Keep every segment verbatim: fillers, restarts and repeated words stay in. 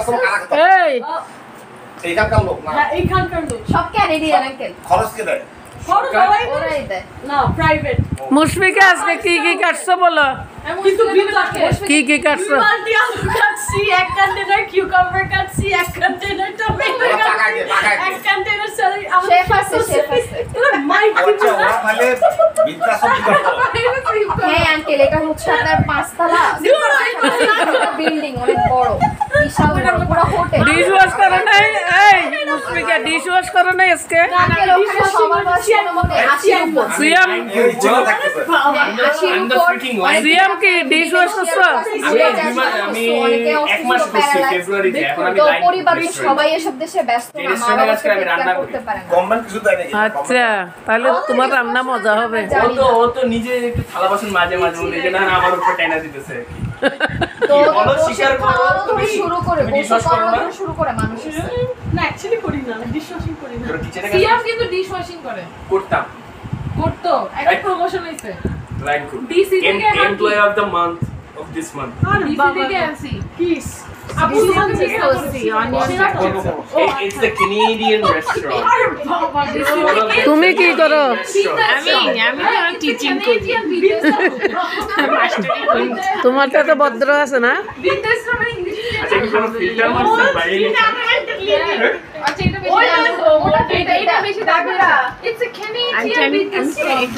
এই এইখানকার লোক না হ্যাঁ এইখানকার লোক সব ক্যানাডিয়ান আঙ্কেল খরচ কে দেয় খরচ ওরাই ওরাই দেয় না প্রাইভেট মুশফিকা আজকে কি কি কাটছো বলো কিন্তু বিল লাগে কি কি কাটছো মাল্টি আলু কাটছি এক কন্টেনার কিউকাম্বার কাটছি এক কন্টেনার টমেটো কাটছি এক কন্টেনার স্যালারি শেফ আছে শেফ আছে মাই আচ্ছা ওরা তাহলে বিদ্যা সবজি করতো হ্যাঁ আঙ্কেল এটা হচ্ছে আপনার পাঁচতলা বিল্ডিং অনেক বড় বিশাল বড় পুরো হোটেল ডিশ ওয়াশ করো নাই এই মুশফিকা ডিশ ওয়াশ করো নাই আজকে আঙ্কেল ওখানে সবার বাসার মধ্যে আশির উপর সিয়াম এই চিন্তা থাকতেছে আশির উপর সিয়াম কি ডিশ ওয়াশ করছো আমি এক মাস করছি ফেব্রুয়ারিতে এখন আমি লাইন পরিবারের সবাই এসব দেশে ব্যস্ত না মা বাবা আমি রান্না করতে পারে না গভর্নমেন্ট কিছু দেয় নাকি আচ্ছা তাহলে তোমার রান্না মজা হবে ও তো ও তো নিজে একটু থালা বাসন মাঝে মাঝে বলে যে না আমার উপর টাইনা দিতেছে তো বলো স্বীকার করো তুমি শুরু করে তুমি বিশ্বাস করো না শুরু করে মানুষ না অ্যাকচুয়ালি করি না ডিশওয়াশিং করি না তোর কিচেনে সিয়াম কিন্তু ডিশ ওয়াশিং করে করতাম করতো একটা প্রমোশন হইছে লাইক গুড ডিসি থেকে employee of the month of this month আর ডিসি বাবা থেকে এমসি কিস আপু তোমাকে মিস করছি It's the Canadian restaurant. আর বাবা তুমি কি করো আমি আমি তো টিচিং করি মাস্টারি করি তোমারটা তো ভদ্র আছে না বিদেশ মানে ইংলিশ আচ্ছা কি কোনো ফিল্টার মারছেন বাইরে আচ্ছা এটা বেশি ওটা এটা এটা বেশি দাবি না ইটস এ ক্যানাডিয়ান বিজনেস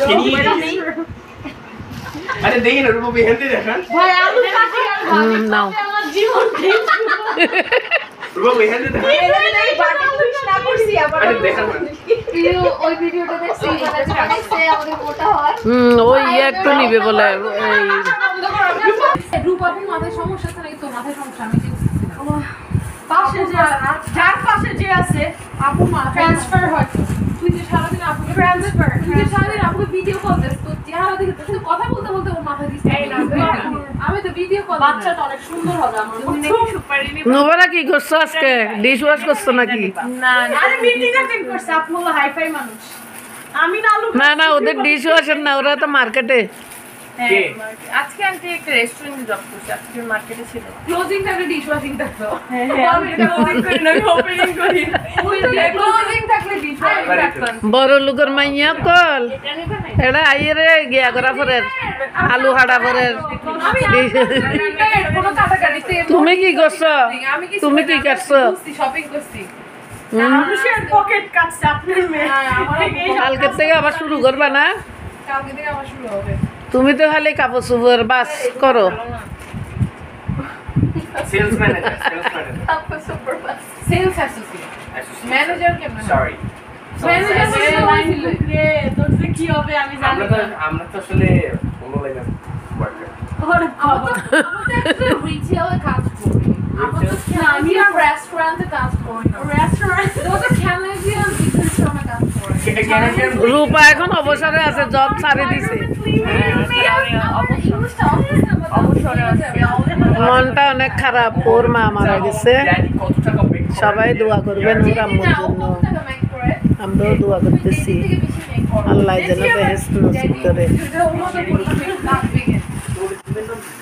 আরে দেখেন রূপ বেহেনতে দেখেন ভাই আলু কাটি আর ভাবি নাও আমার জীবন রূপ বেহেনতে দেখেন এই বাটি পুশ না করছি আবার আরে দেখেন ওই ভিডিওটা দেখছি মানে জানাইছে আমাদের মোটা হয় হুম ওই ইয়ে একটু নিবে বলে এই রূপাপুর মাথায় সমস্যা আছে নাকি তো মাথায় সমস্যা আমি কি পাশে যে যার পাশে যে আছে আপু মা ট্রান্সফার হয় তুই যে সারাদিন আপুকে ট্রান্সফার তুই যে সারাদিন আপুকে ভিডিও কল দিস তো চেহারা দেখে তোর সাথে কথা বলতে বলতে ওর মাথা দিস এই না, আমি তো ভিডিও কল বাচ্চাটা অনেক সুন্দর হবে আমার নোবরা কি করছো আজকে ডিশ ওয়াশ করছো নাকি না আরে মিটিং অ্যাটেন্ড করছে আপু হলো হাইফাই মানুষ আমি না আলু না না ওদের ডিশ ওয়াশার না ওরা তো মার্কেটে কে আজকে আন্টি একটা রেস্টুরেন্টে জব করছে আজকে মার্কেটে ছিল ক্লোজিং থাকলে ডিশ ওয়াশিং থাকতো আমি ক্লোজিং করি না ওপেনিং করি ক্লোজিং থাকলে ডিশ ওয়াশিং থাকতো বড় লোকের মাইয়া কল এটা আইয়ে রে গিয়া করা পরের আলু হাড়া পরের কোনো কাটাকাটি তুমি কি করছো তুমি কি কাটছো শপিং করছি মানুষের পকেট কাটছে আপনার মেয়ে কালকে থেকে আবার শুরু করবা না কালকে থেকে আবার শুরু হবে তুমি তো খালি কাপড় চোপড় বাস করো সেলস ম্যানেজার সেলস ম্যানেজার আপু super boss sales associate manager কেমন সরি ম্যানেজার লাইন রে তোর যে কি হবে আমি জানি আমরা তো আমরা তো আসলে কোনো লাইন ওয়ার্কার ওরে বাবা আমাদের রিটেলে কাজ করি আমাদের আমি রেস্টুরেন্টে কাজ করি রেস্টুরেন্ট ওটা ক্যানাডিয়ান বিজনেস আমরা কাজ করি সেটা ক্যানাডিয়ান রূপা এখন অবসরে আছে জব ছাড়ে দিছে মনটা অনেক খারাপ ওর মা মারা গেছে ড্যাডি কত টাকা পে করে সবাই দোয়া করবেন ওর আম্মুর জন্য আমরাও দোয়া করতেছি আল্লাহ যেন বেহেশত নসিব করে এটা ওর মতো করতে লাগবে